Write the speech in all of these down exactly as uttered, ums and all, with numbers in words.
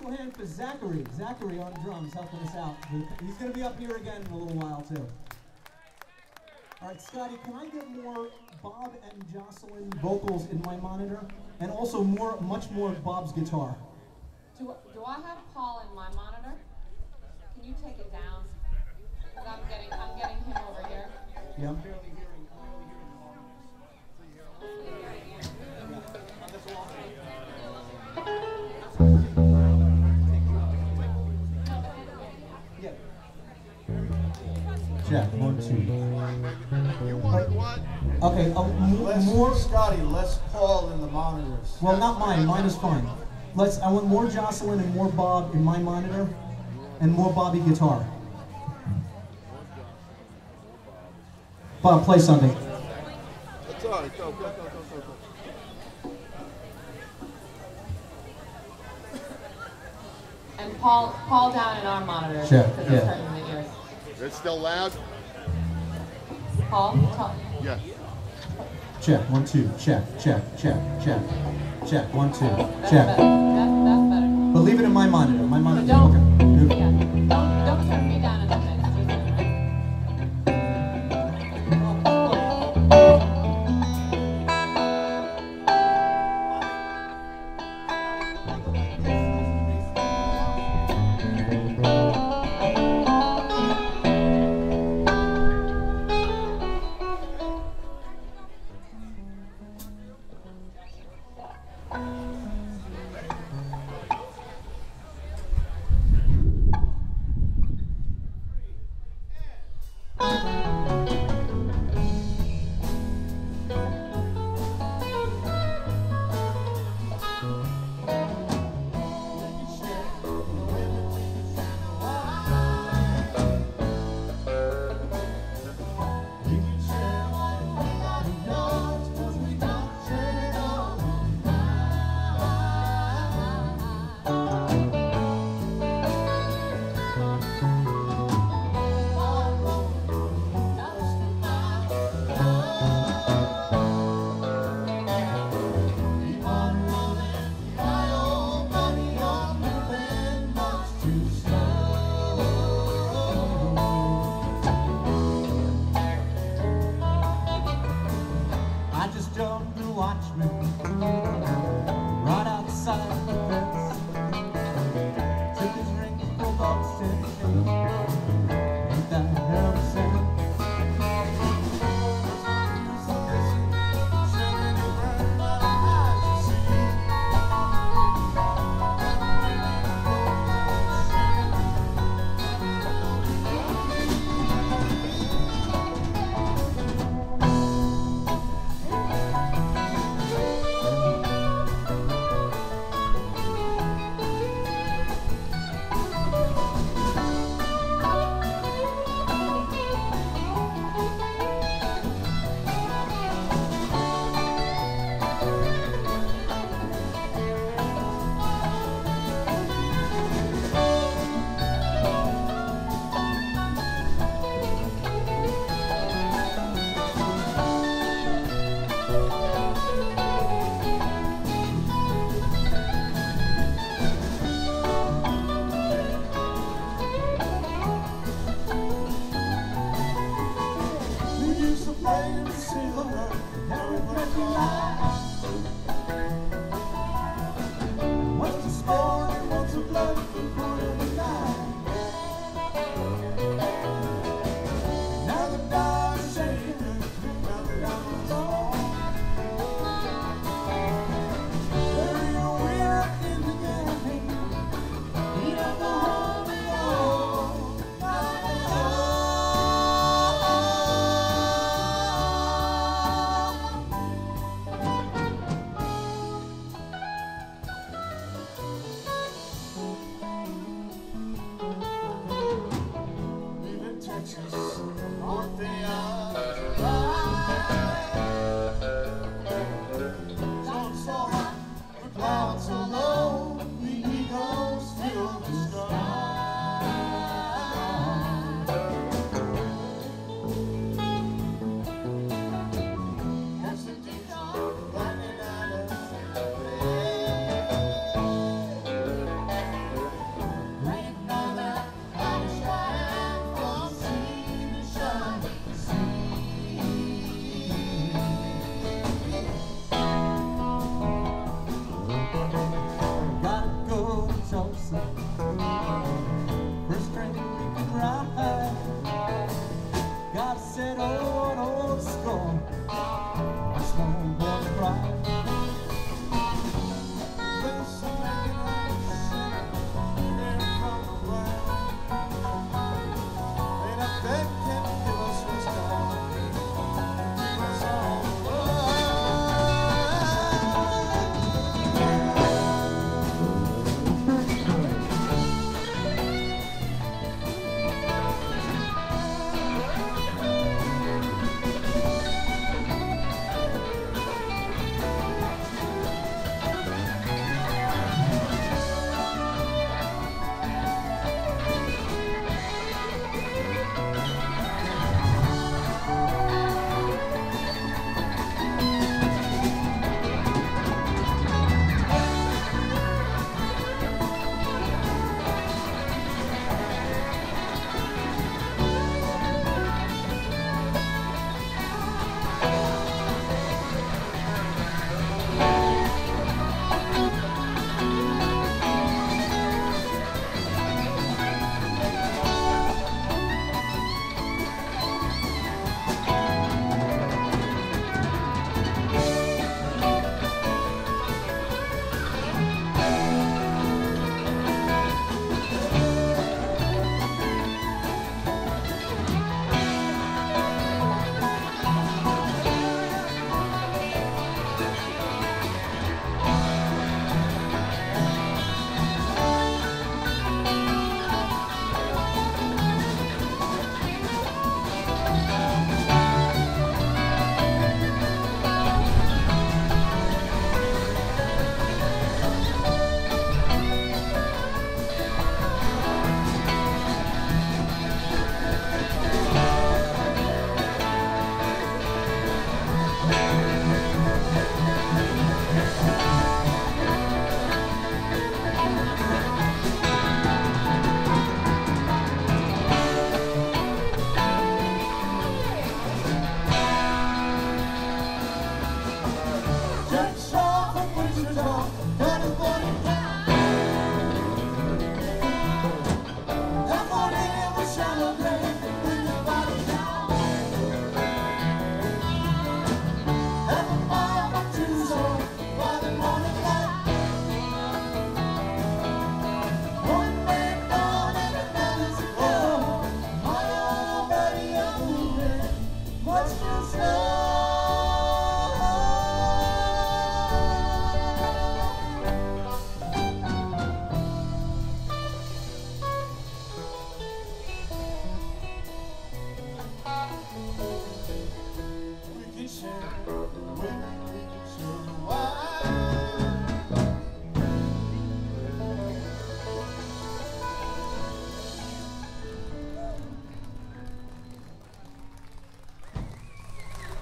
special hand for Zachary. Zachary on drums helping us out. He's going to be up here again in a little while too. All right, Scotty, can I get more Bob and Jocelyn vocals in my monitor? And also more, much more Bob's guitar. Do, do I have Paul in my monitor? Can you take it down? Because I'm getting, I'm getting him over here. Yeah. Check, one, two. You want what? Okay, uh, less more Scotty, less Paul in the monitors. Well, not mine. Mine is fine. Let's. I want more Jocelyn and more Bob in my monitor, and more Bobby guitar. Bob, play something. That's all right. Go, go, go, go, go, go. And Paul, Paul down in our monitor. Check. Because Yeah. it's hurting the ears. It's still loud? Paul, talk. Yeah. Check. One, two. Check. Check. Check. Check. Check. One, two. That's Check. better. That, that's better. But leave it in my monitor. My monitor. But don't. Okay. Beautiful. Yeah. Don't, don't turn me down in the mix. Just, right?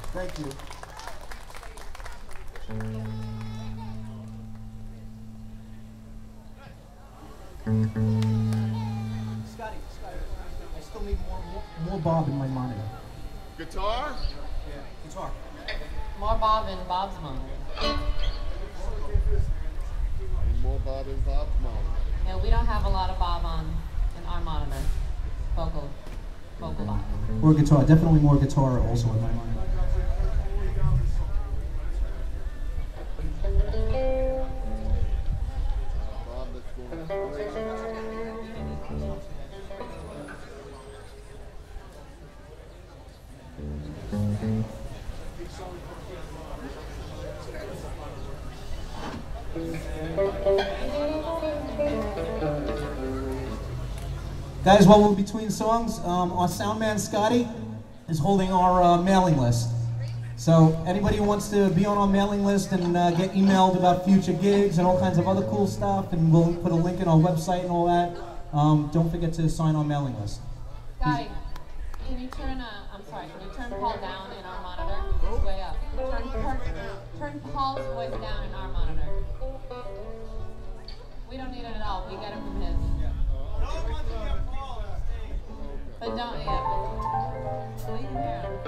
Thank you. Scotty, Scotty, I still need more, more, more Bob in my monitor. Guitar? Yeah, guitar. More Bob in Bob's monitor. Need more Bob and Bob's monitor. Yeah, we don't have a lot of Bob on in our monitor. Vocal, vocal Bob. More guitar, definitely more guitar also in my monitor. Bob that's going Guys, while we're between songs, um, our sound man Scotty is holding our uh, mailing list. So anybody who wants to be on our mailing list and uh, get emailed about future gigs and all kinds of other cool stuff, and we'll put a link in our website and all that, um, don't forget to sign our mailing list. Scotty, can you turn, uh, I'm sorry, can you turn Paul down in our monitor? It's way up. Turn, turn, turn Paul's voice down in our monitor. We don't need it at all. We get it from his. But don't, yeah. But we can hear it.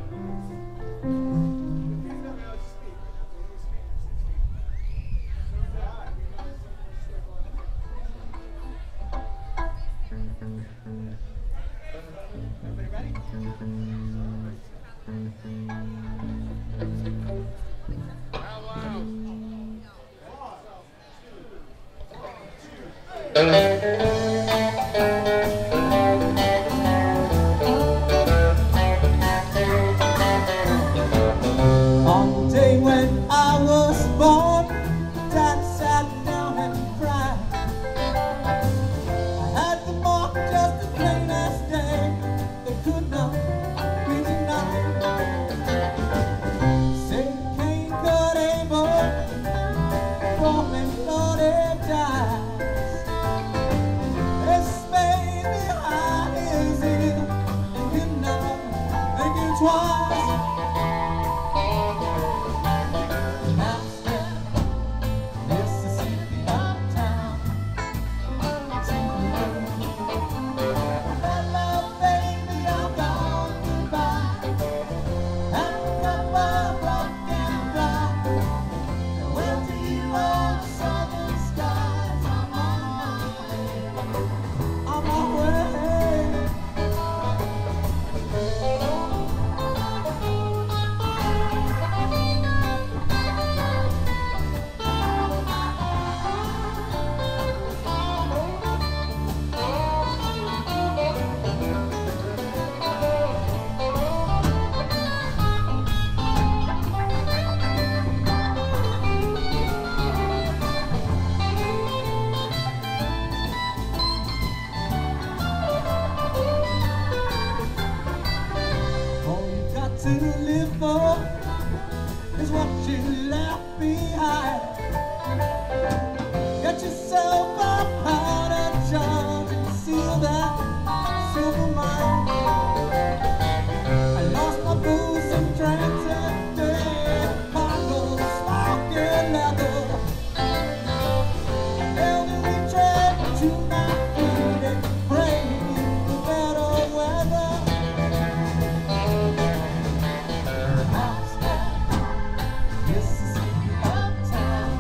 On the day when I was born, Dad sat down and cried. I had the mark just as plain as day. It could not be denied. Saint Cain cut Abel, from and bloody died. They spade behind his ear and did not think it twice. To live for is what you left behind. Get yourself a powder charge and seal that silver mine. I lost my booze and drinks and dead bottles, smoking leather. Elderly tread to my feet and pray for better weather. Mississippi uptown.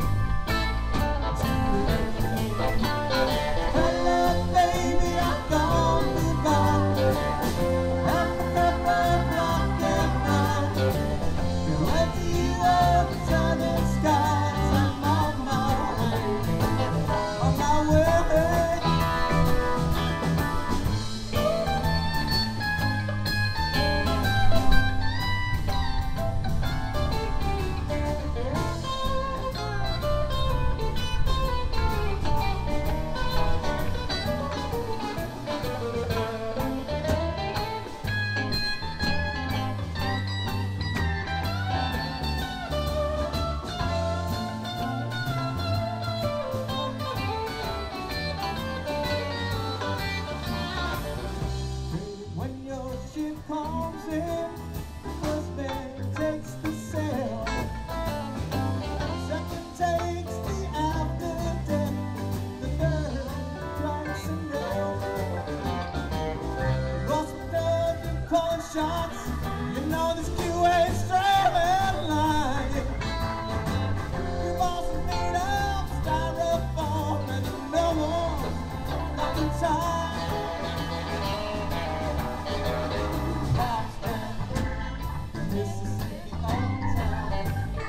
shots. You know this Q A straight line. Your balls are made of styrofoam and no one nothing tight. Boston, Mississippi, old town.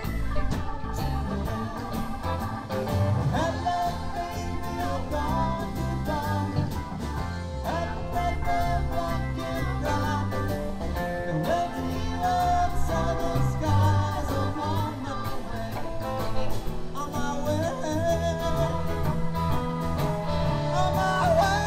Hello, baby, I'm gone, you're gone. Hello, baby, rock and rock. And when the old southern skies are on my way, on my way, on my way.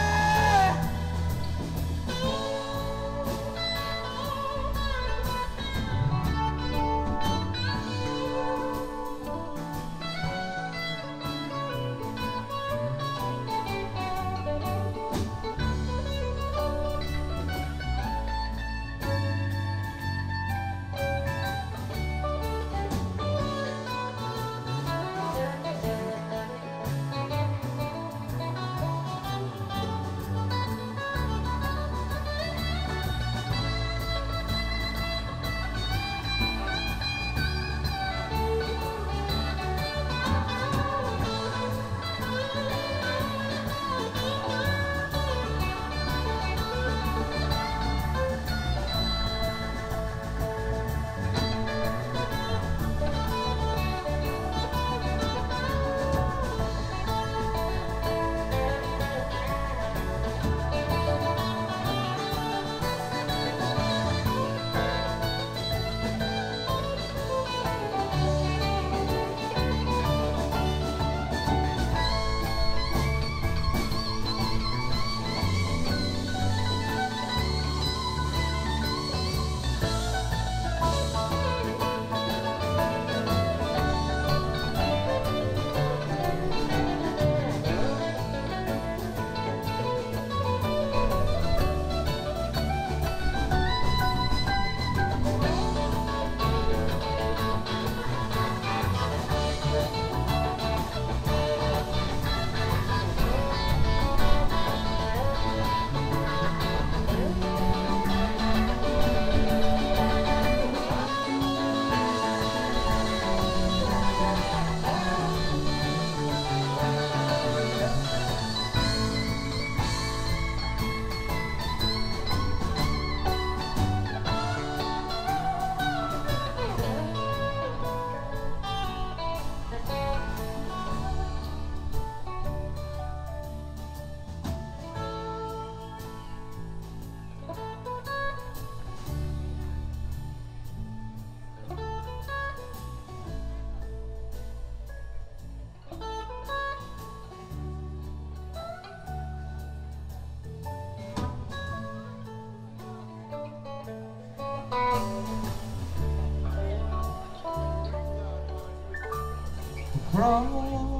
Across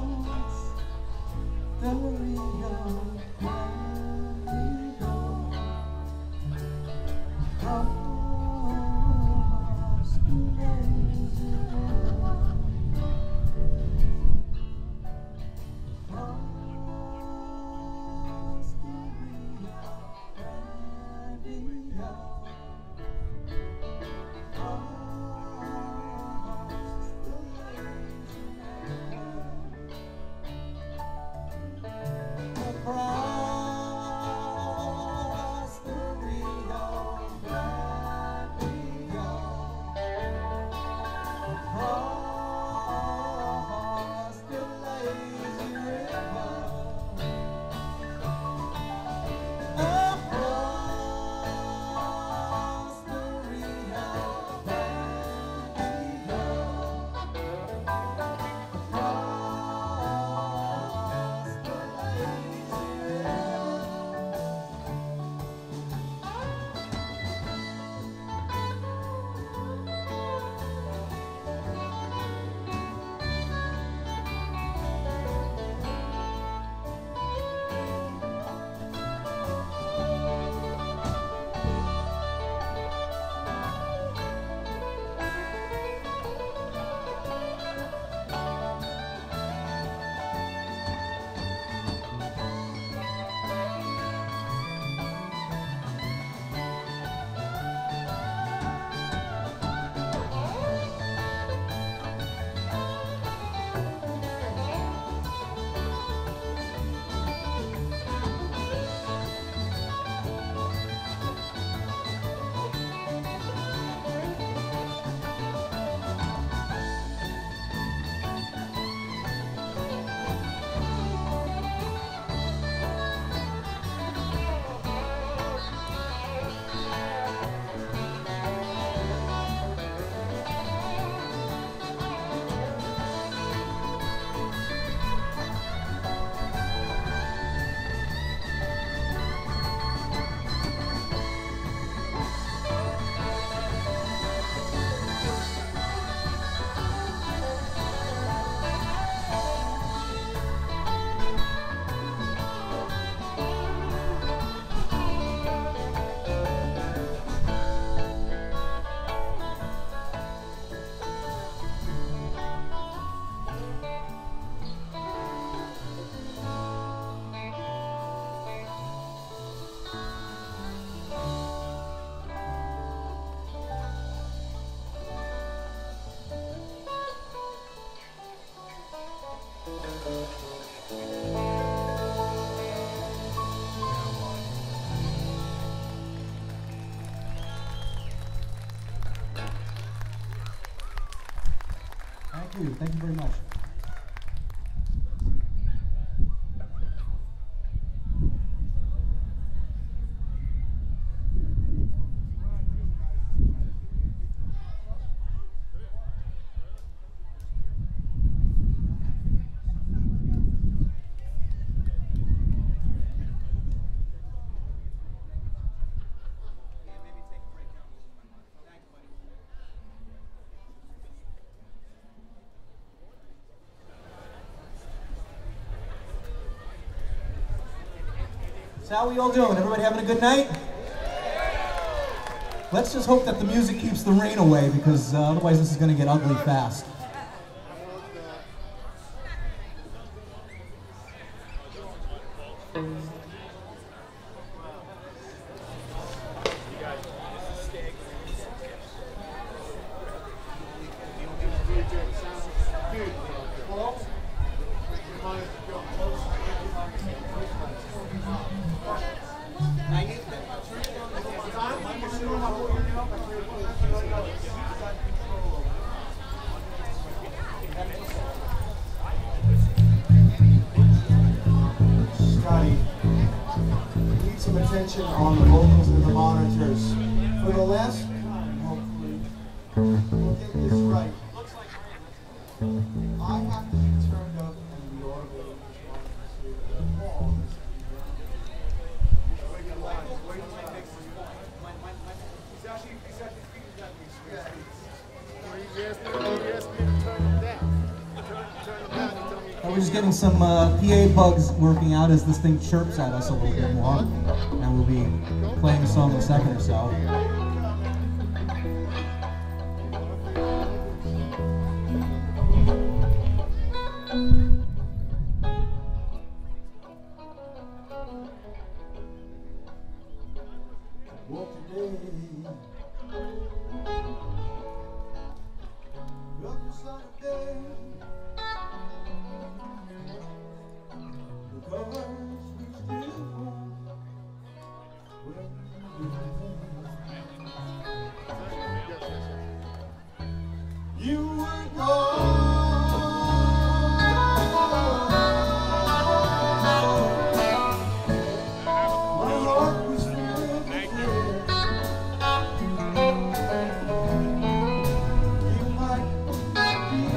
the Rio Grande, across the lazy river, across the Rio Grande, across the lazy river. you. Thank you very much. So how are we all doing? Everybody having a good night? Let's just hope that the music keeps the rain away, because uh, otherwise this is going to get ugly fast. On the vocals and the monitors. For the last time, hopefully, we'll get this right. I have to be turned up and the audible We're just getting some uh, P A bugs working out as this thing chirps at us a little bit more, and we'll be playing a song in a second or so. You might be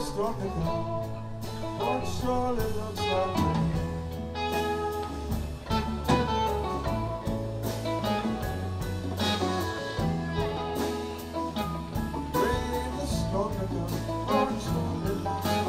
start to come. What surely looks like rain. Rain is starting to come. What surely looks like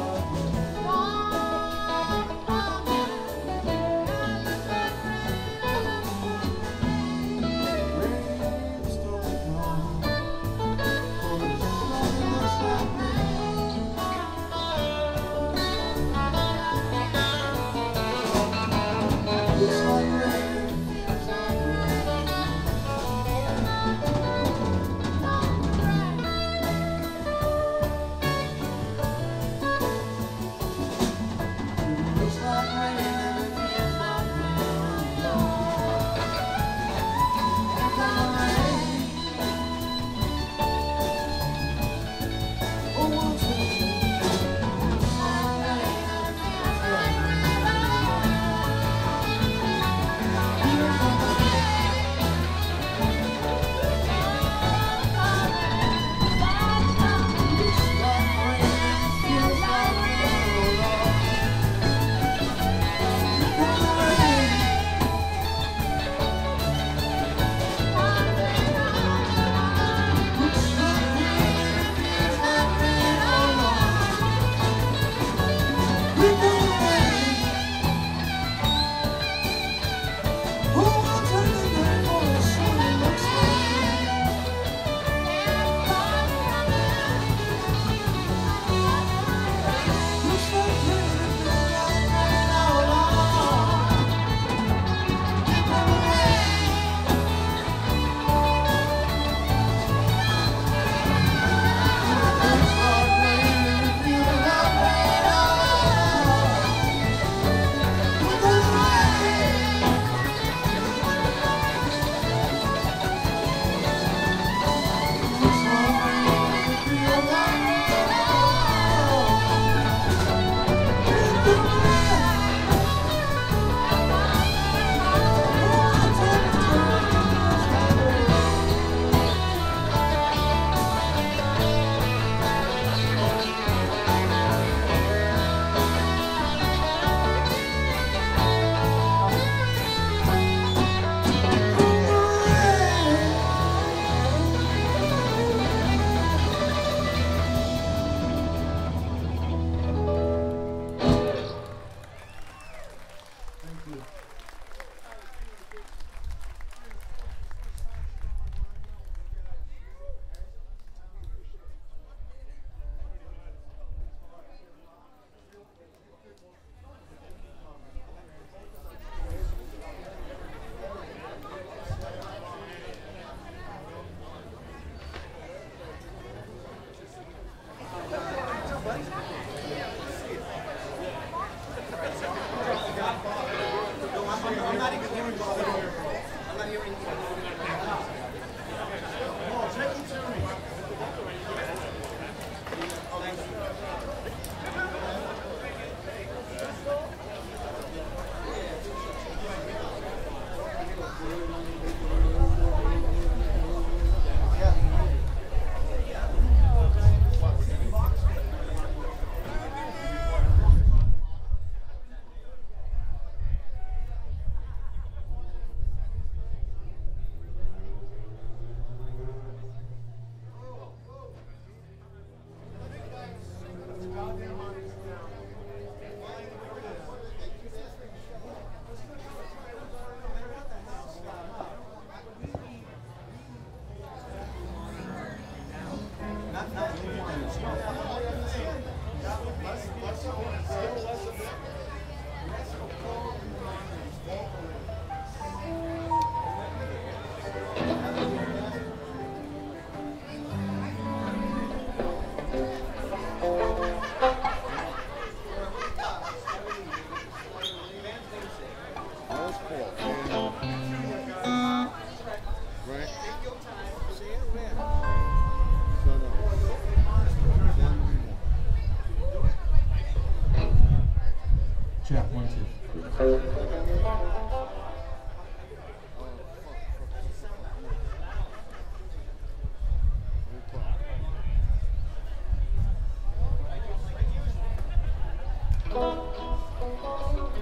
Check, one, two.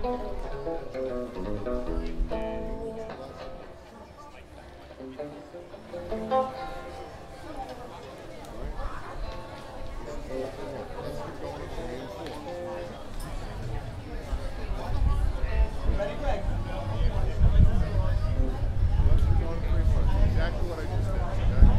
Ready, Greg? Exactly what I just said, okay?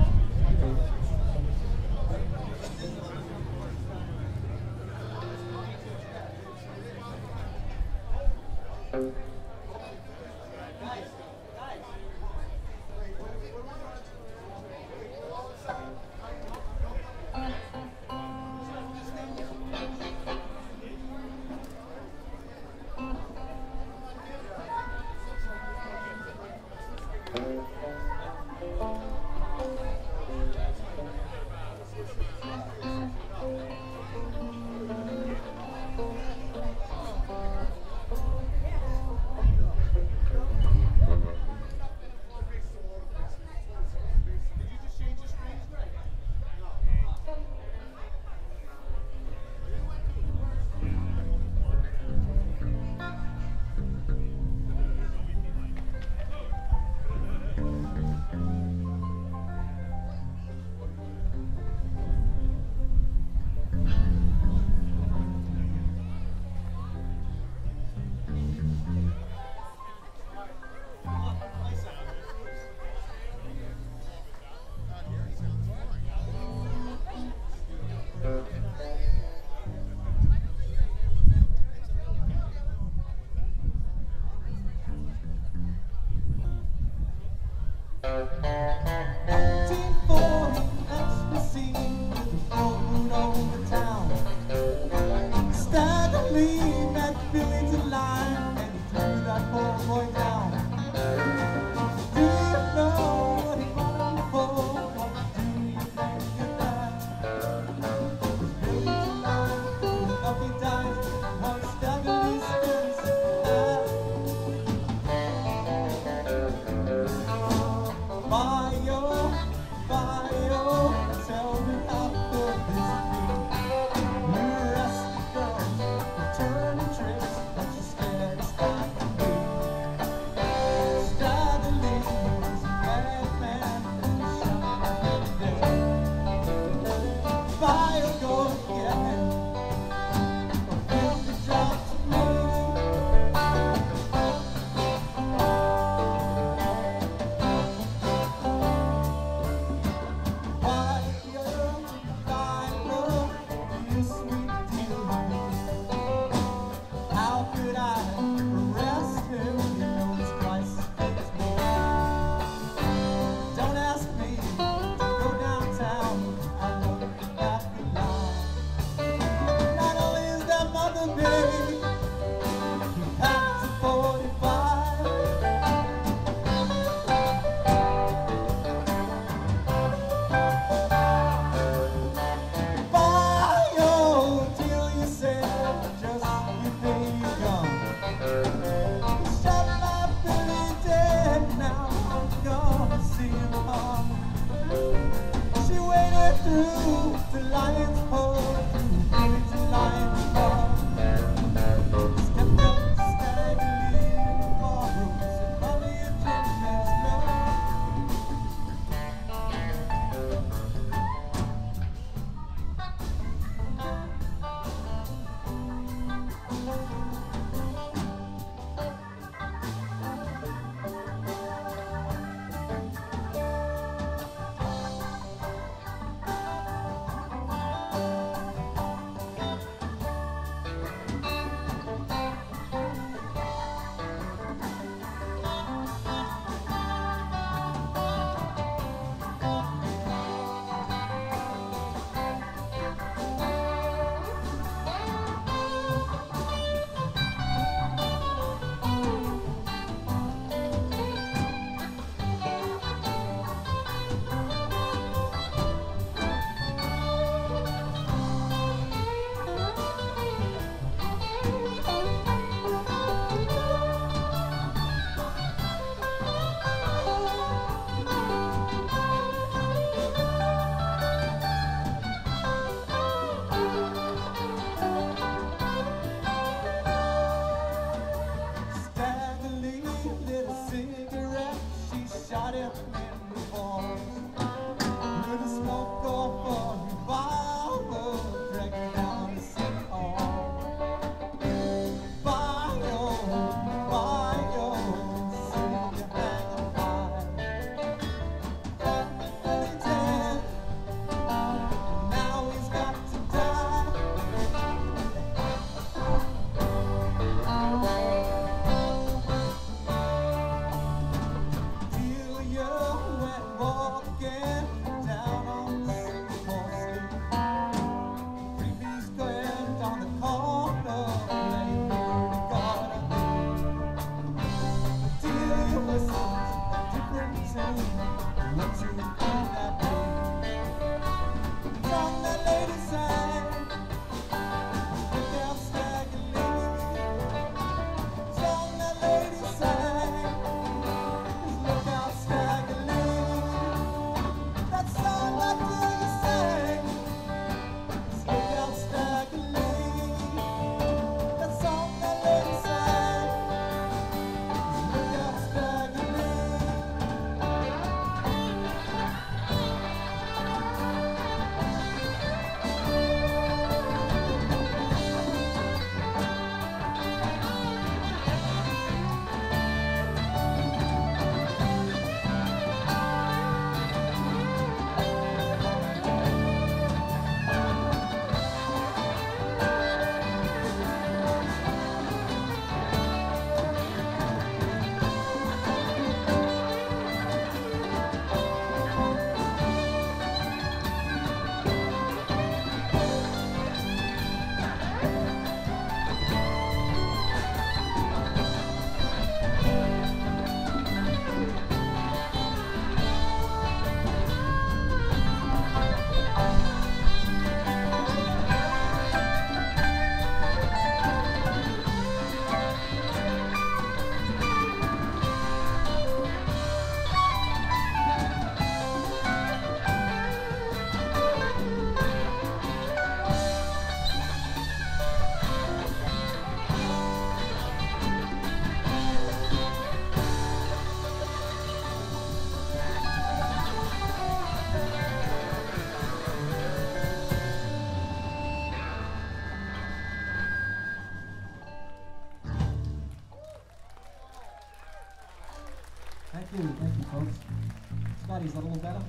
Ooh, thank you, folks. Scotty, is that a little better?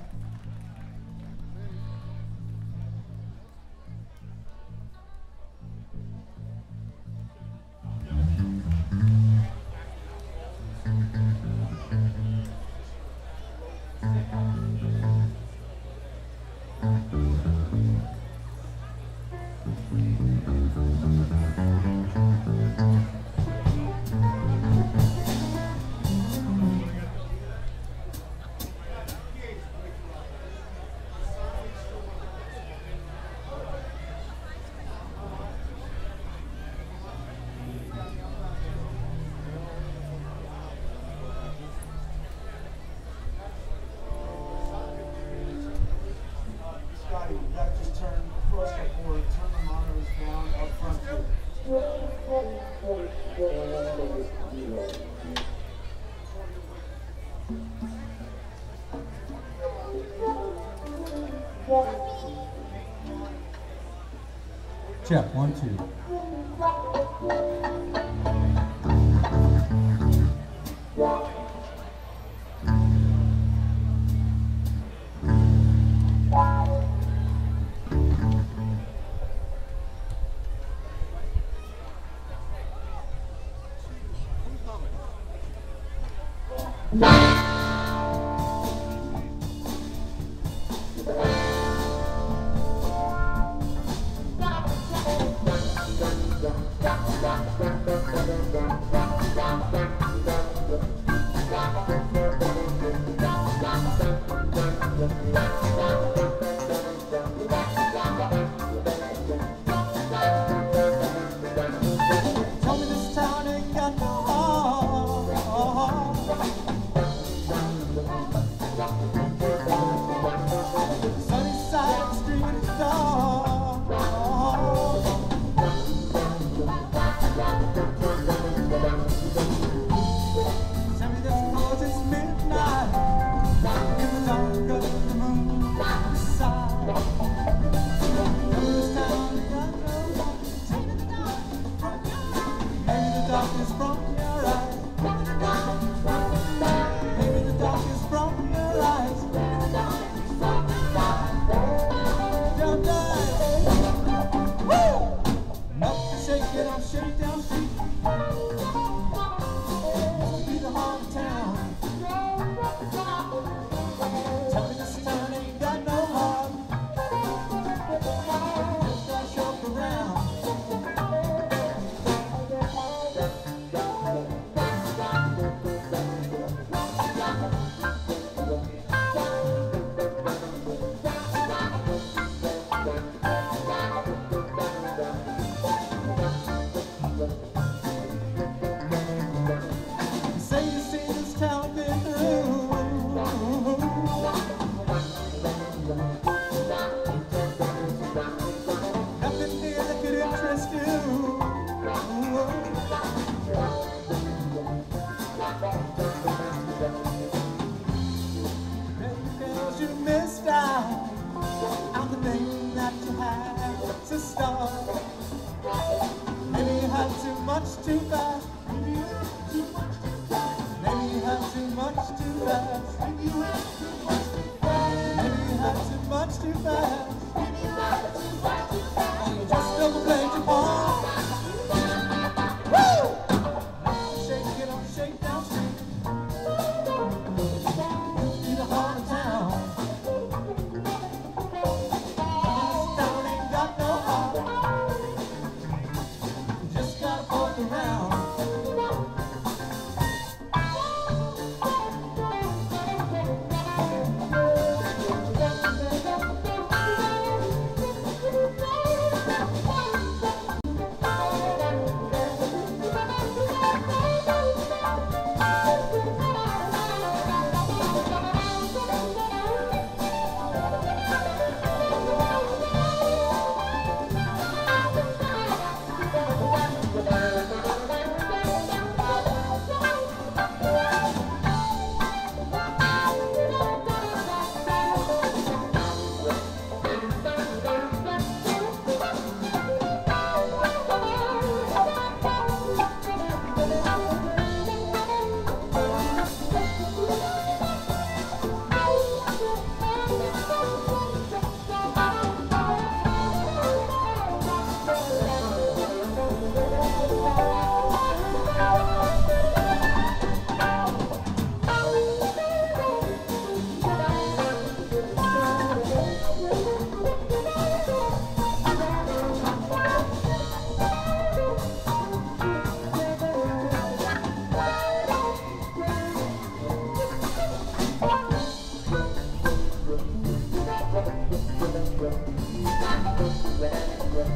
Check, one, two.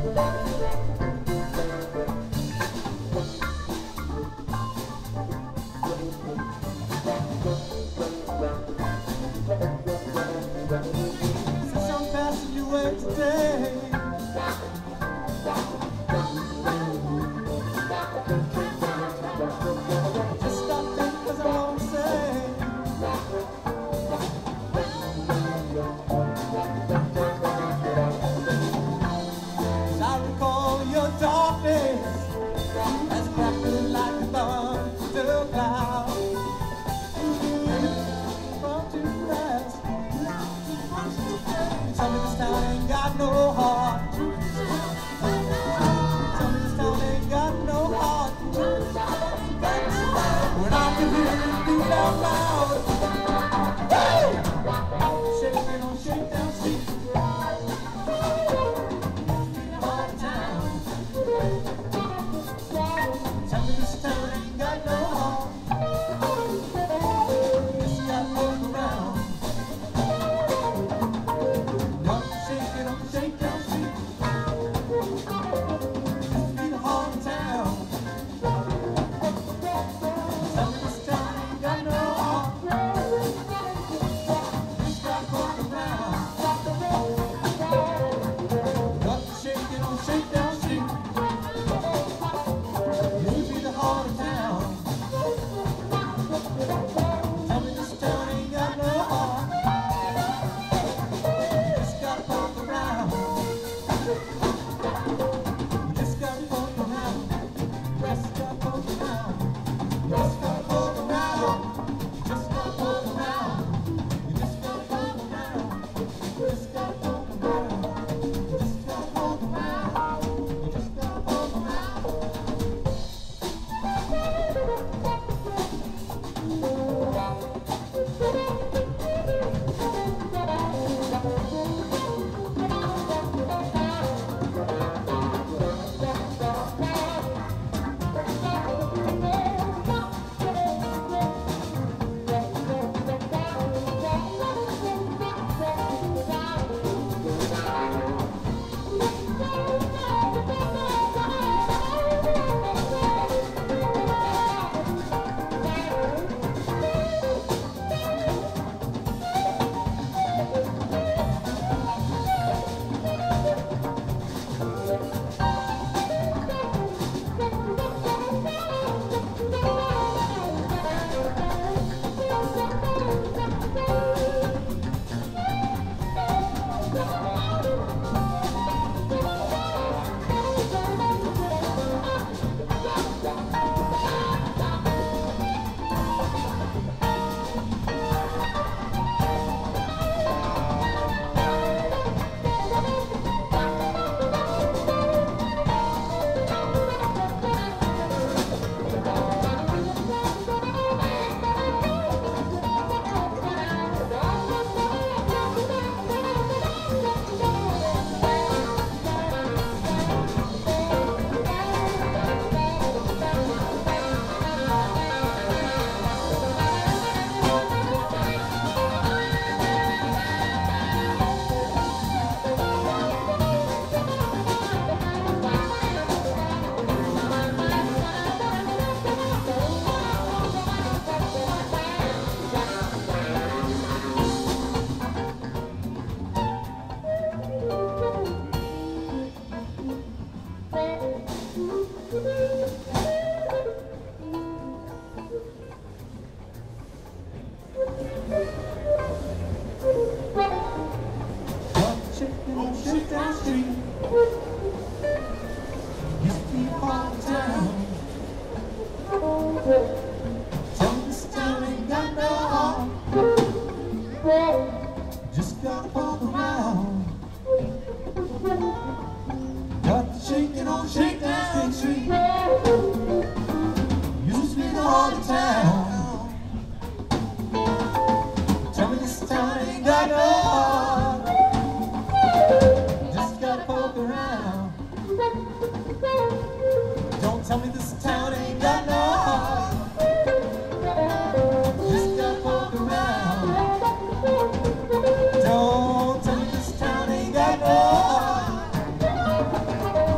Since I'm passing you way today, just stop thinking 'cause I won't say. As I recall your darkness as crackling like a thunder cloud. From too fast. Tell me this town ain't got no heart. Tell me this town ain't got no heart. When I can hear it beat out loud. Woo! Shaking on Shakedown Street. All town. Tell me this town ain't got no heart. Just got moved around. Not shaking on Shakedown Street. Just be the whole town. Tell me this town ain't got no heart. Just got moved around. Not shaking on Shakedown Street. You be the heart of town. Tell me this town ain't got no heart. Just gotta poke around. Just gotta poke around. Just gotta poke around. Just gotta poke around. Just gotta poke around. You just gotta poke around. Just gotta poke around. Just gotta poke around. You just gotta poke around. Shakedown Street. Used to be all town. Tell me this town ain't got no heart. Just gotta walk around. Got the shaking on Shakedown Street. Used to be the heart of town. Tell me this town ain't got no heart. Just gotta poke around. Don't tell me this town ain't got no heart. Just gotta poke around. Don't tell me this town ain't got no heart.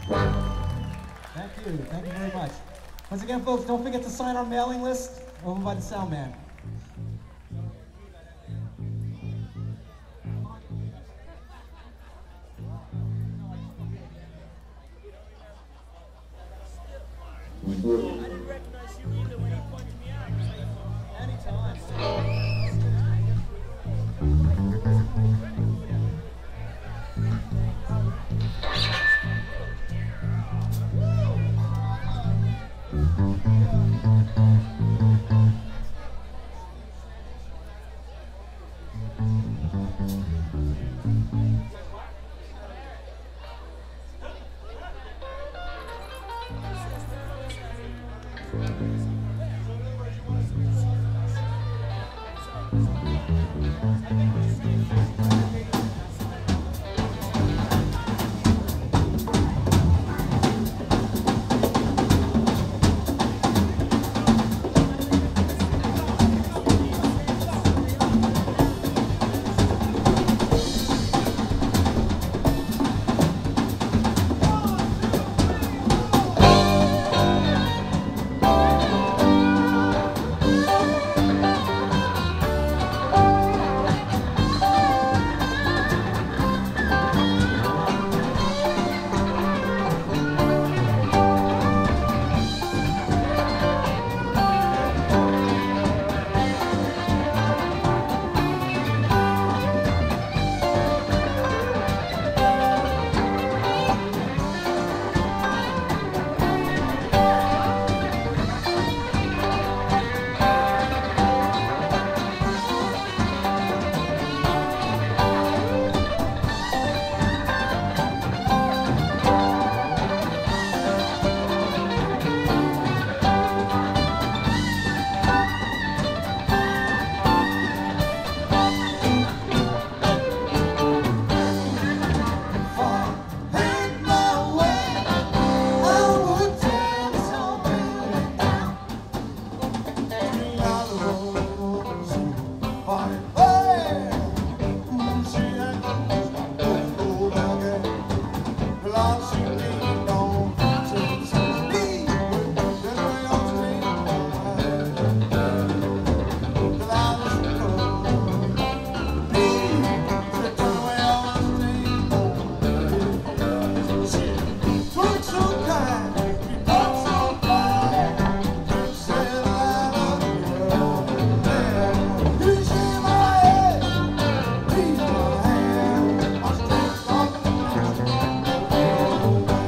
Thank you. Thank you very much. Once again, folks, don't forget to sign our mailing list over by the sound man. I didn't recognize you either when he pointed me out. Anytime. Thank you.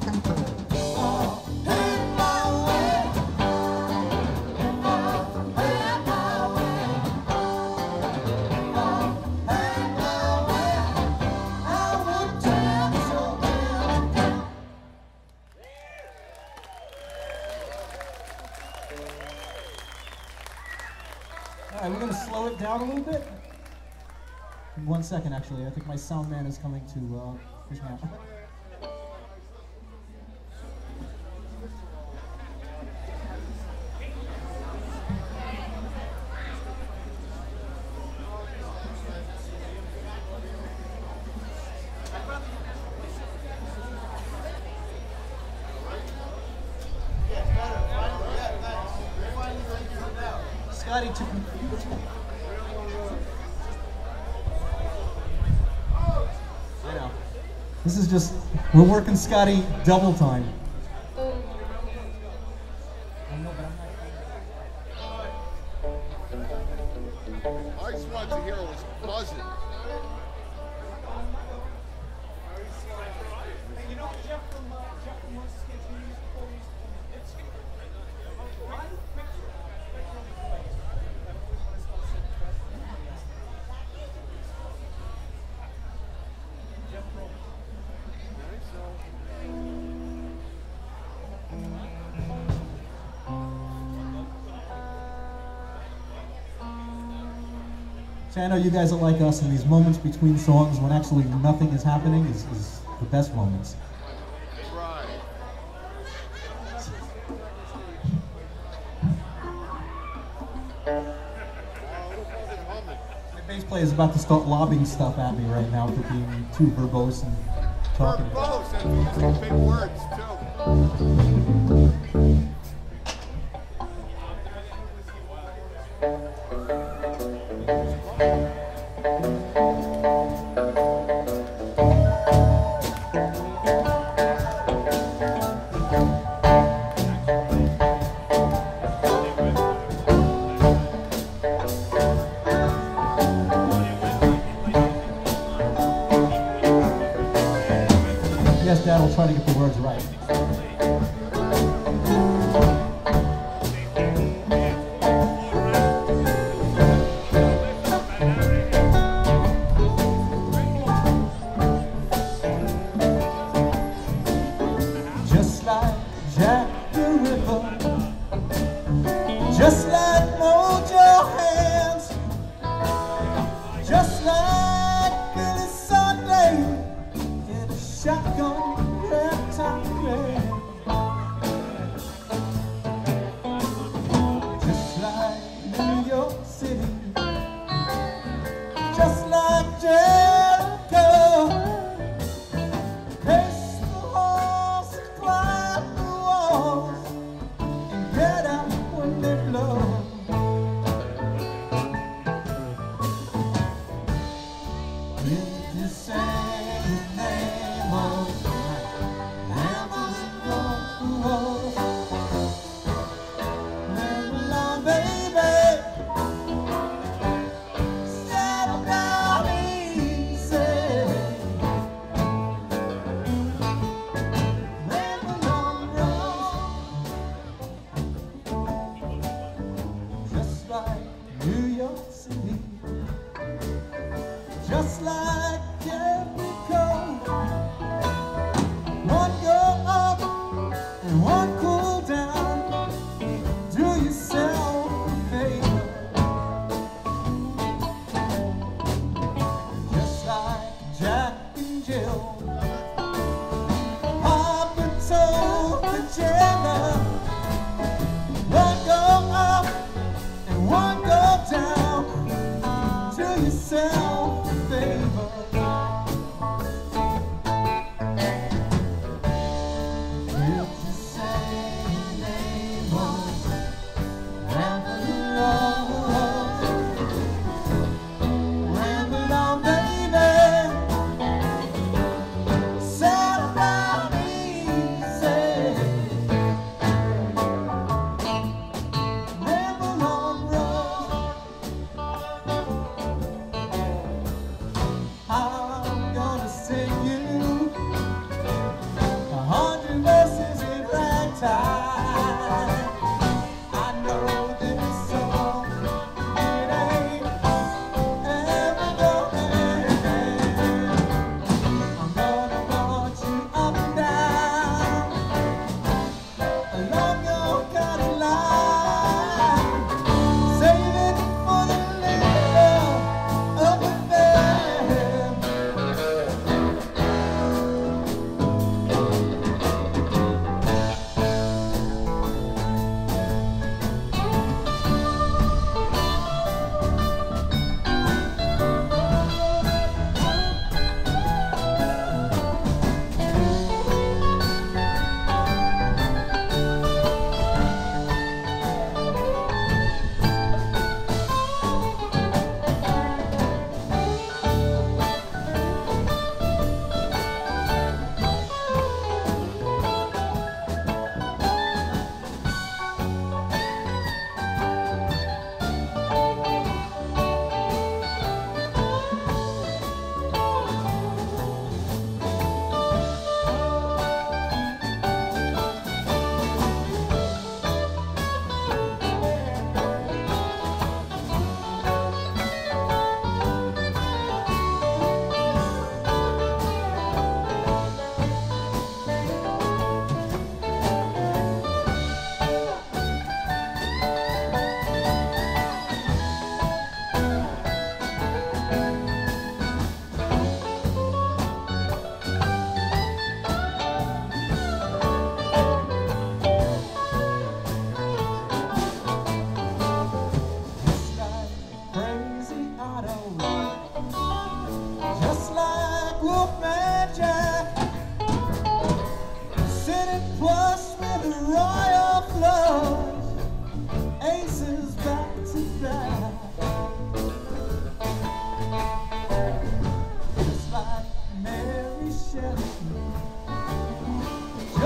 All right, we're going to slow it down a little bit. In one second, actually. I think my sound man is coming to uh, push me out. Scotty took me. I know. This is just, we're working Scotty double time. I just wanted to hear it was buzzing. You know, Jeff from uh, Jeff from Monsters Kids, he used to pull these from the hip skate. Right? So I know you guys are like us, and these moments between songs when actually nothing is happening is, is the best moments. Right. My bass player is about to start lobbing stuff at me right now for being too verbose and talking. Verbose and using big words too. Yes, Dad will try to get the words right. Just like Jack the Ripper, just like Mojo Hands, just like Billy Sunday. Shotgun, ragtime red. Just like New York City, just like Jericho. Pace the halls, climb the walls, and get out when they blow. If you say your name,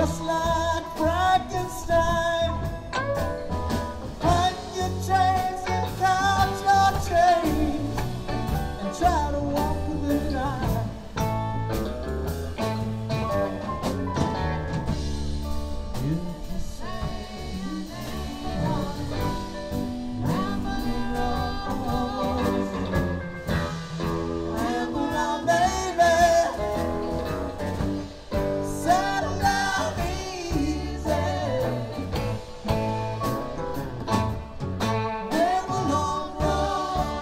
just like Frankenstein. Find your chains and count your change and try to walk with the night. If you say you ramble on, baby. Settle down easy. Ramble on, road.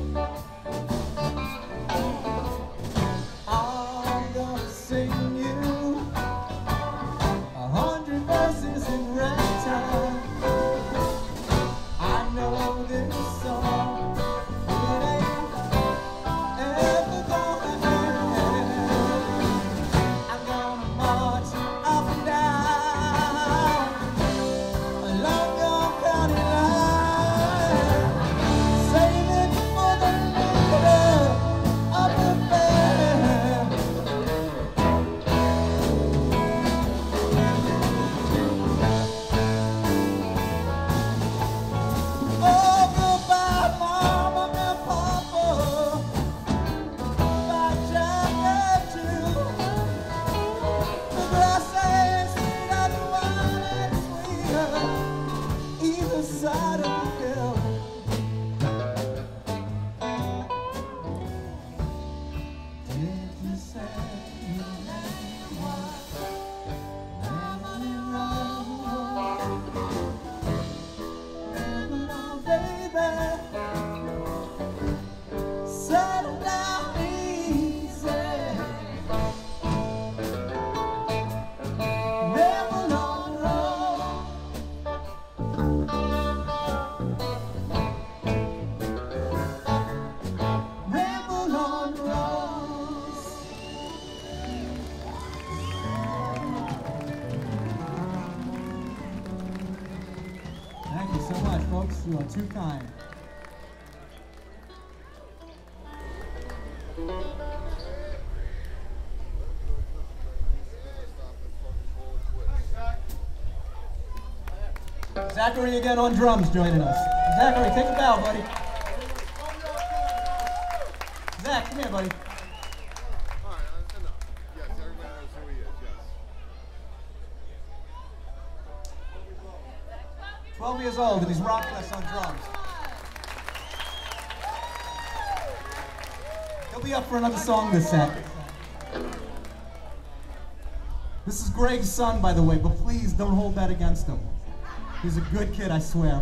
I'm gonna sing you a hundred verses in ragtime. I know this song, it ain't ever gonna end. I'm gonna march up and down along your county line, save it for the leader of the band. Oh, goodbye, Mama and Papa. Goodbye, Jack and Jill. The grass ain't sweeter, the wine ain't sweeter, either side of the hill. Did you say you want lemon road? Lemon road, baby. Settle down easy. Lemon on road. Lemon on roads. Thank you so much, folks. You are too kind. Zachary again on drums joining us. Zachary, take a bow, buddy. Zach, come here, buddy. All right, enough. Yes, everybody knows who he is, yes. twelve years old, and he's rocking us on drums. He'll be up for another song this set. This is Greg's son, by the way, but please don't hold that against him. He's a good kid, I swear.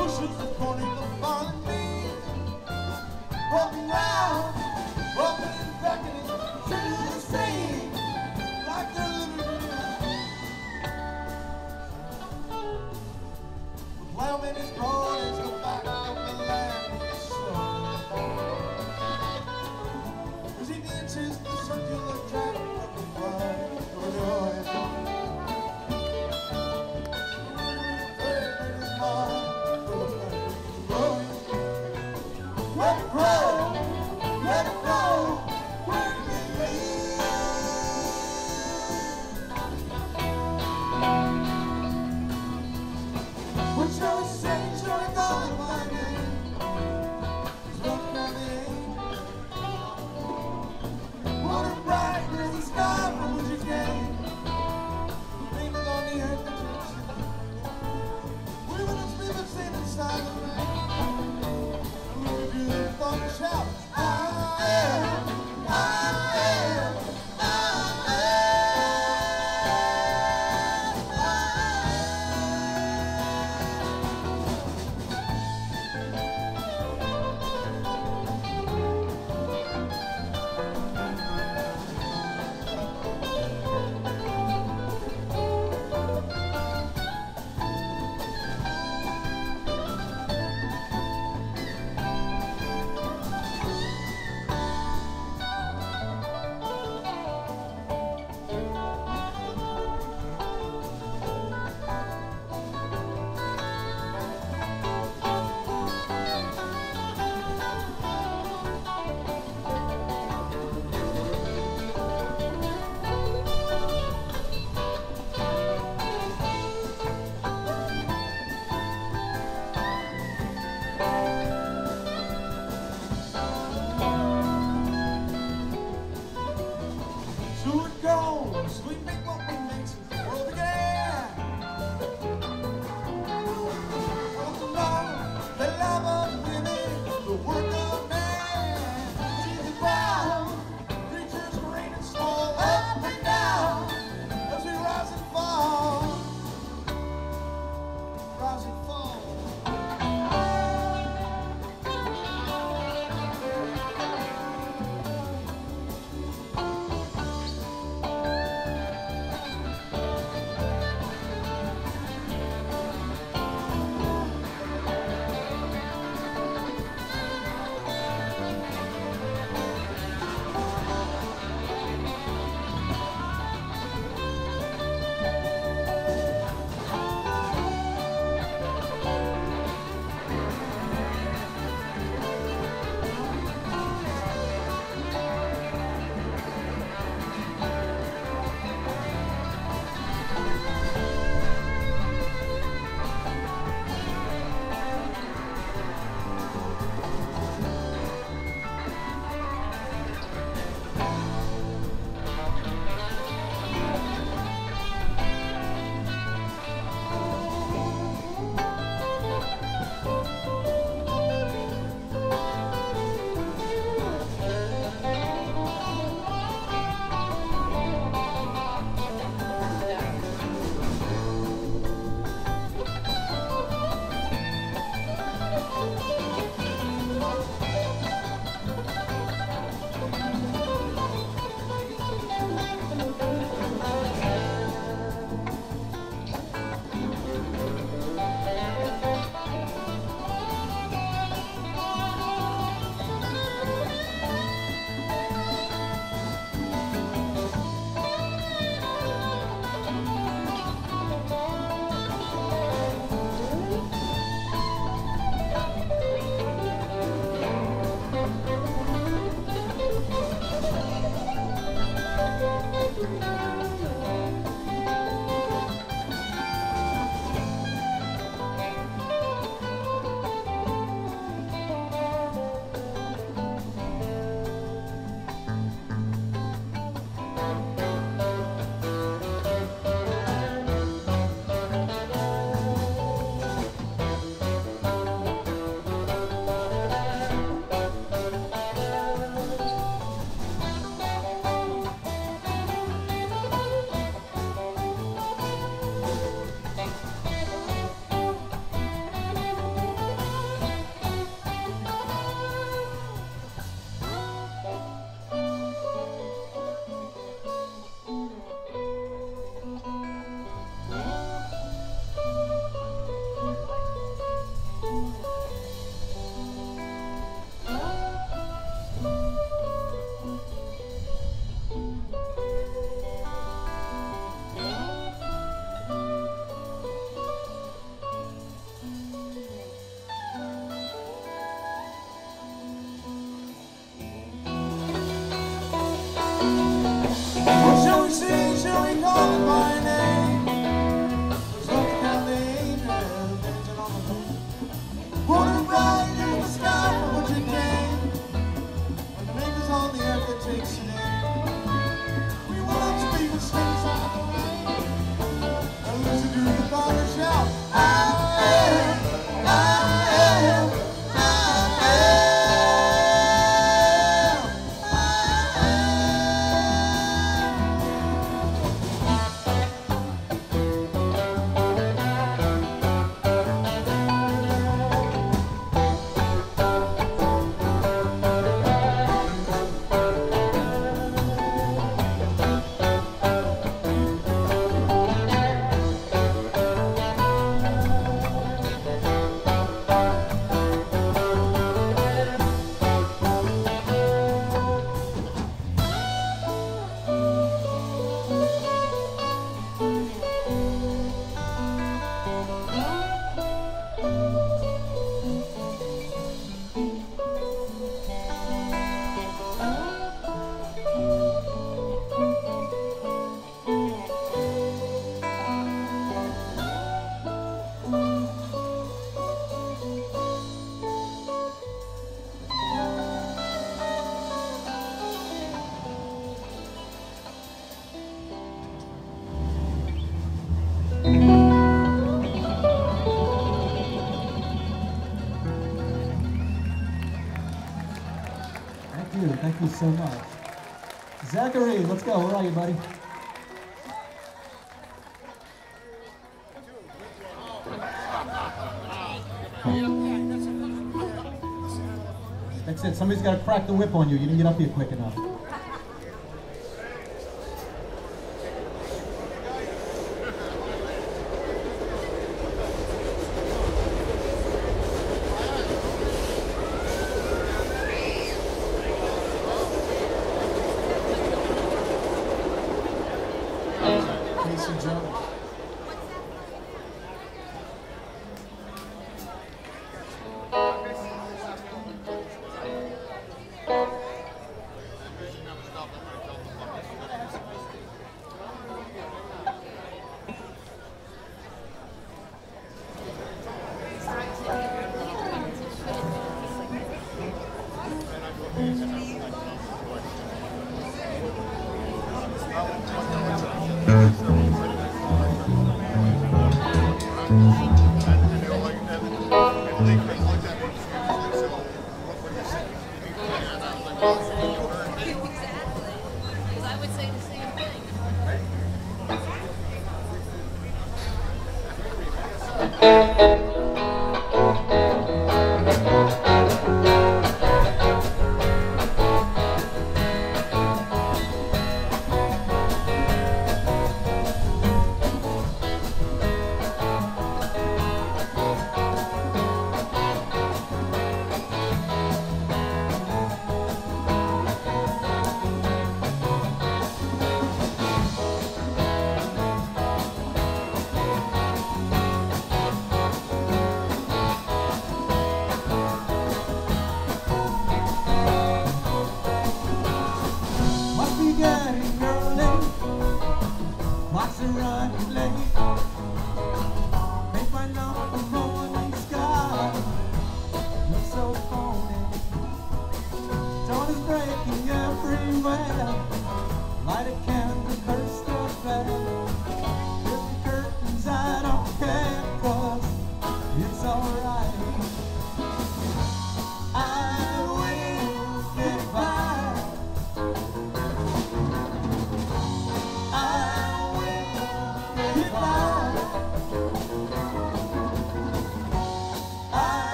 Walking round, walking beckoning to the stream like the the plowman is brought into the back of the land slow as he dances the circular track of the bride of joy. Let it grow, let it grow, where did it lead? What shall we say, shall we Thank you. Thank you so much. Zachary, let's go. Where are you, buddy? That's it. Somebody's got to crack the whip on you. You didn't get up here quick enough.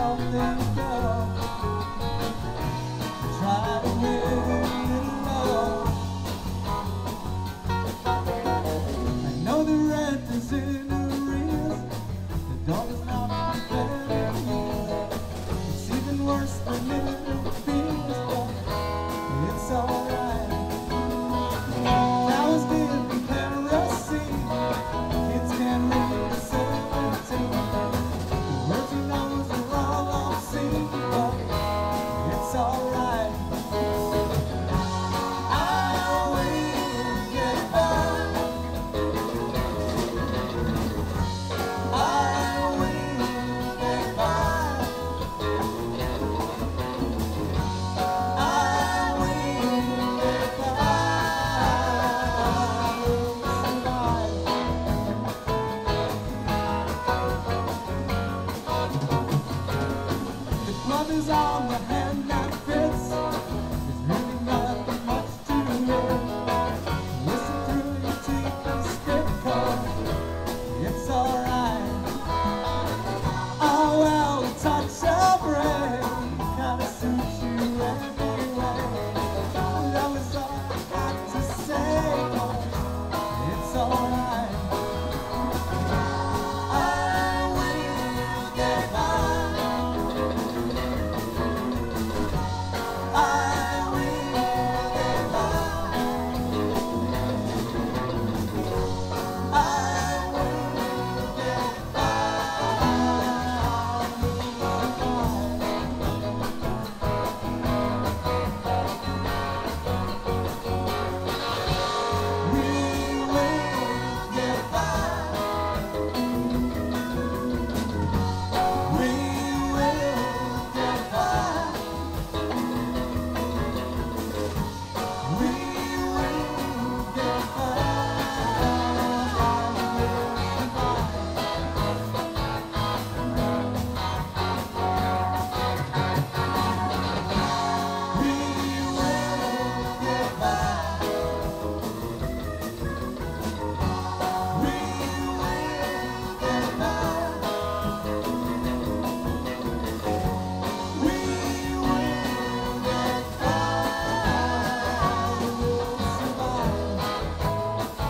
all things go. Try to win it alone. I know the rent is in arrears. The dog is not prepared. It's even worse than it feels, but it's alright. Now it's given kerosene. Kids can't read seventeen. The words he knows are all obscene, but it's alright. I will get by. I will get by. I will get by. The club is on the hand that fits. There's really nothing much to learn. Listen through your teeth and spit code. It's alright. Oh well, the touch of rain kinda suits you anyway. That was all I got to say. It's alright. I will get by. I will get by. I will get We will get by. We will get by. We will get We will get by. We will get by. We will get by. We'll survive.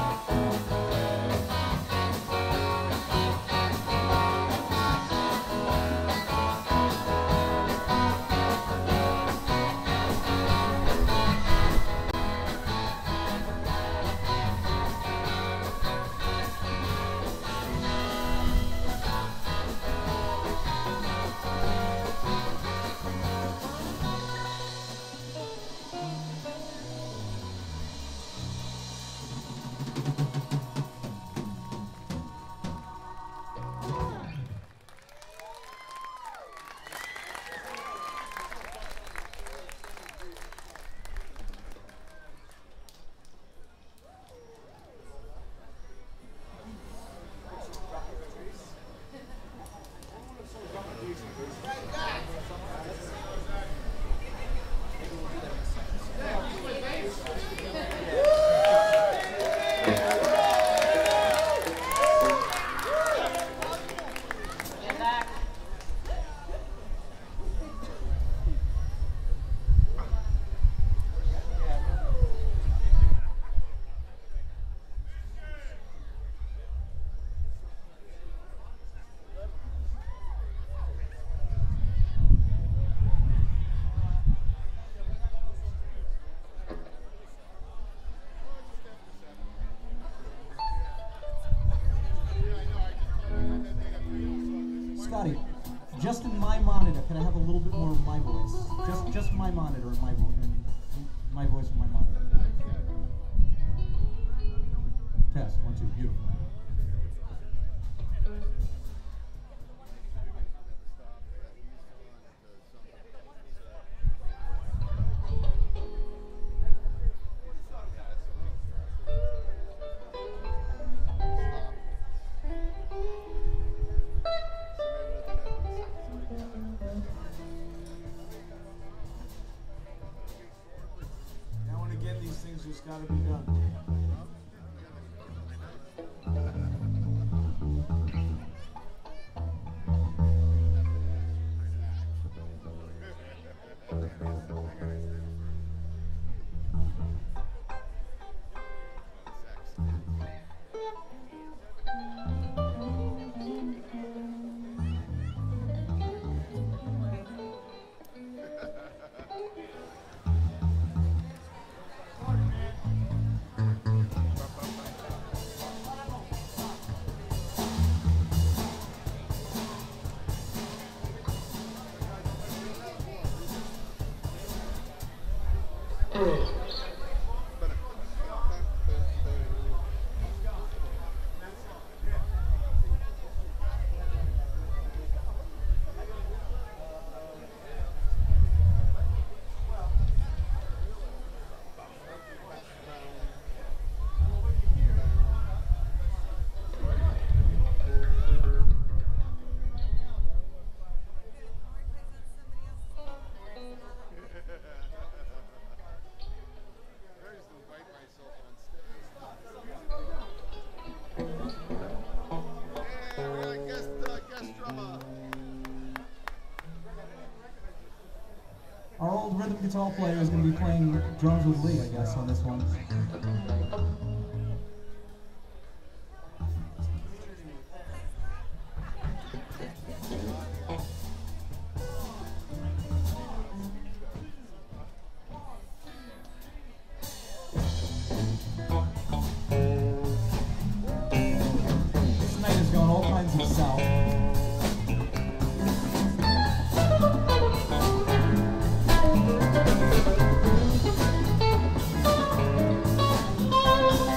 Get back. Scotty, just in my monitor, can I have a little bit more of my voice? Just just my monitor and my voice and my voice and my monitor. Test, one, two, beautiful. Now and again, these things just gotta be done. Our old rhythm guitar player is going to be playing drums with Lee, I guess, on this one. This night is going all kinds of south. Thank you.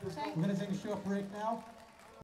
We're going to take a short break now.